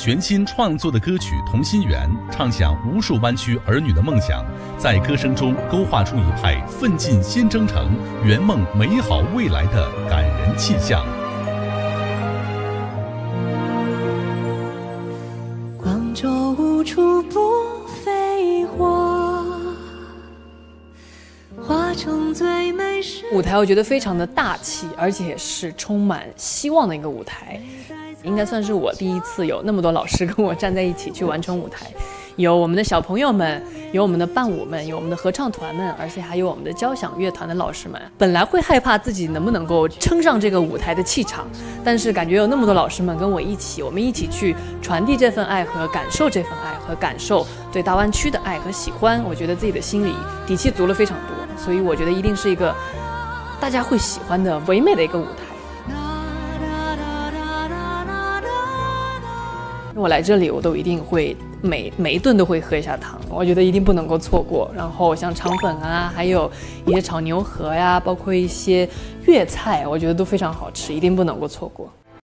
全新创作的歌曲《同心圆》，唱响无数湾区儿女的梦想，在歌声中勾画出一派奋进新征程、圆梦美好未来的感人气象。 广州无处不飞花，花城最美是舞台我觉得非常的大气，而且是充满希望的一个舞台，应该算是我第一次有那么多老师跟我站在一起去完成舞台，有我们的小朋友们，有我们的伴舞们，有我们的合唱团们，而且还有我们的交响乐团的老师们。本来会害怕自己能不能够撑上这个舞台的气场，但是感觉有那么多老师们跟我一起，我们一起去传递这份爱和感受这份爱和感受对大湾区的爱和喜欢，我觉得自己的心里底气足了非常多，所以我觉得一定是一个大家会喜欢的唯美的一个舞台。我来这里我都一定会每一顿都会喝一下汤，我觉得一定不能够错过。然后像肠粉啊，还有一些炒牛河呀，包括一些粤菜，我觉得都非常好吃，一定不能够错过。